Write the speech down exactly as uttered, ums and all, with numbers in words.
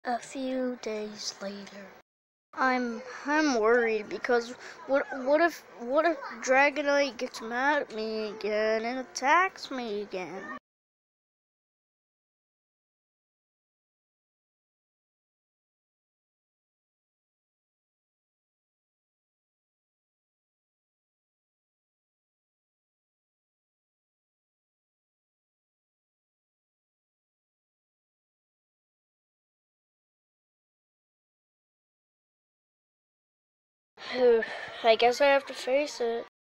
A few days later. I'm I'm worried because what what if what if Dragonite gets mad at me again and attacks me again? I guess I have to face it.